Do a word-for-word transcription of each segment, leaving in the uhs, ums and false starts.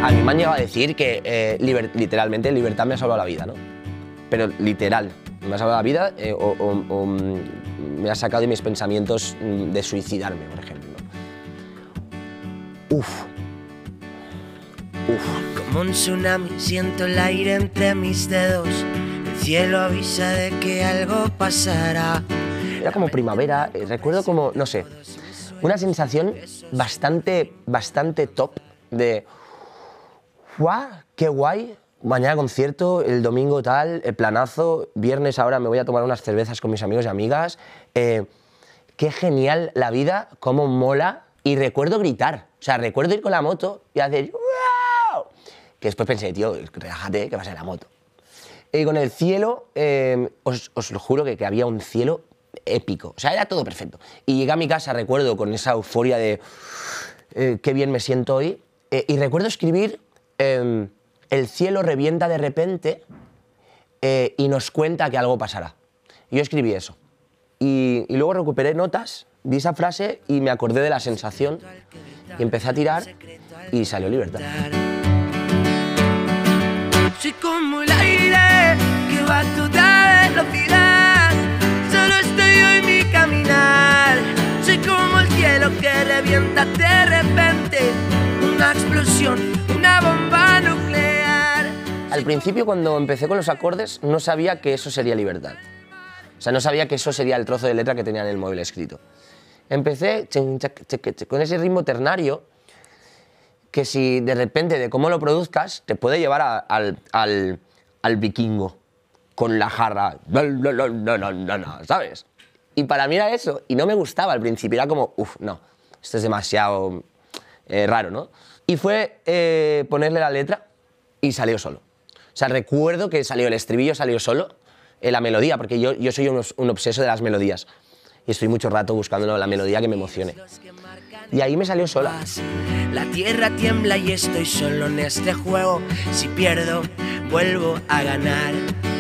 A mí me han llegado a decir que eh, liber, literalmente libertad me ha salvado la vida, ¿no? Pero literal, me ha salvado la vida eh, o, o, o me ha sacado de mis pensamientos de suicidarme, por ejemplo. Uf. Uf. Como un tsunami siento el aire entre mis dedos. El cielo avisa de que algo pasará. Era como primavera, eh, recuerdo como, no sé, una sensación bastante, bastante top de ¡guau! ¡Qué guay! Mañana concierto, el domingo tal, el planazo, viernes ahora me voy a tomar unas cervezas con mis amigos y amigas. Eh, ¡Qué genial la vida! ¡Cómo mola! Y recuerdo gritar, o sea, recuerdo ir con la moto y hacer ¡wow! Que después pensé, tío, relájate, que vas en la moto. Y con el cielo, eh, os, os lo juro que, que había un cielo épico, o sea, era todo perfecto. Y llegué a mi casa, recuerdo, con esa euforia de eh, qué bien me siento hoy, eh, y recuerdo escribir eh, el cielo revienta de repente eh, y nos cuenta que algo pasará. Y yo escribí eso. Y, y luego recuperé notas, vi esa frase y me acordé de la sensación y empecé a tirar y salió Libertad. Soy como el aire que va a toda velocidad. Solo estoy yo en mi caminar. Soy como el cielo que revienta de repente. Una explosión, una bomba nuclear. Al principio, cuando empecé con los acordes, no sabía que eso sería Libertad. O sea, no sabía que eso sería el trozo de letra que tenía en el móvil escrito. Empecé con ese ritmo ternario que si de repente, de cómo lo produzcas, te puede llevar a, al, al, al vikingo con la jarra, no, no, no, no, no, no, no, ¿sabes? Y para mí era eso, y no me gustaba al principio, era como, uff, no, esto es demasiado eh, raro, ¿no? Y fue eh, ponerle la letra y salió solo. O sea, recuerdo que salió el estribillo, salió solo, eh, la melodía, porque yo, yo soy un, un obseso de las melodías, y estoy mucho rato buscando la melodía que me emocione. Y ahí me salió sola. La tierra tiembla y estoy solo en este juego. Si pierdo, vuelvo a ganar.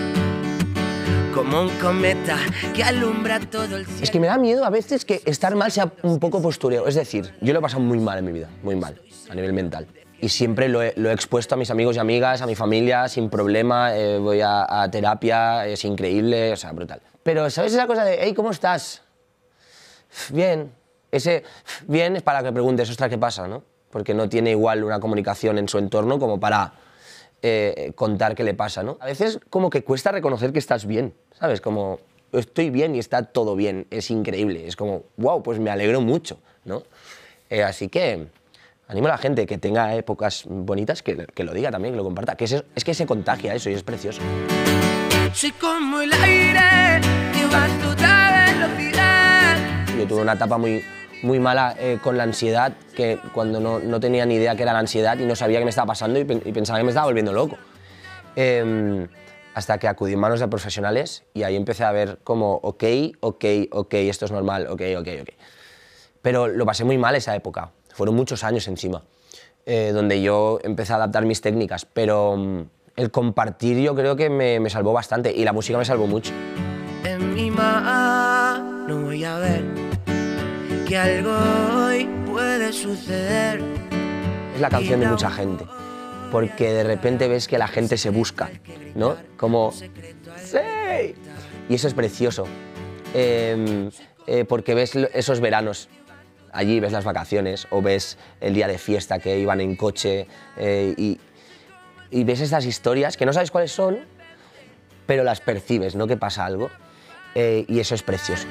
Como un cometa que alumbra todo el cielo. Es que me da miedo a veces que estar mal sea un poco postureo. Es decir, yo lo he pasado muy mal en mi vida, muy mal, a nivel mental. Y siempre lo he, lo he expuesto a mis amigos y amigas, a mi familia, sin problema. Eh, voy a, a terapia, es increíble, o sea, brutal. Pero, ¿sabes esa cosa de, hey, ¿cómo estás? Bien. Ese bien es para que preguntes, ostras, ¿qué pasa?, ¿no? Porque no tiene igual una comunicación en su entorno como para eh, contar qué le pasa, ¿no? A veces como que cuesta reconocer que estás bien, ¿sabes? Como, estoy bien y está todo bien, es increíble, es como, wow, pues me alegro mucho, ¿no? Eh, así que animo a la gente que tenga épocas bonitas que, que lo diga también, que lo comparta, que es, es que se contagia eso y es precioso. Soy como el aire que va a toda velocidad. Yo tuve una etapa muy... muy mala eh, con la ansiedad, que cuando no, no tenía ni idea qué era la ansiedad y no sabía qué me estaba pasando y, y pensaba que me estaba volviendo loco. Eh, hasta que acudí en manos de profesionales y ahí empecé a ver como, ok, ok, ok, esto es normal, ok, ok, ok. Pero lo pasé muy mal esa época, fueron muchos años encima, eh, donde yo empecé a adaptar mis técnicas, pero um, el compartir yo creo que me, me salvó bastante y la música me salvó mucho. En mi mano voy a ver que algo hoy puede suceder. Es la canción de mucha gente, porque de repente ves que la gente se busca, ¿no? Como, ¡sí! Y eso es precioso, eh, eh, porque ves esos veranos, allí ves las vacaciones, o ves el día de fiesta que iban en coche, eh, y, y ves estas historias que no sabes cuáles son, pero las percibes, ¿no? Que pasa algo, eh, y eso es precioso.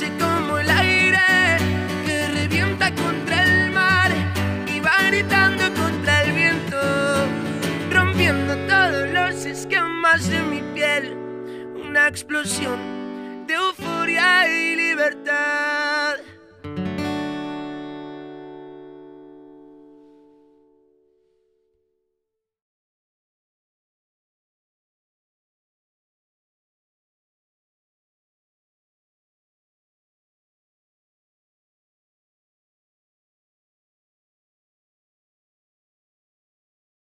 Gritando contra el viento, rompiendo todos los esquemas de mi piel, una explosión de euforia y libertad.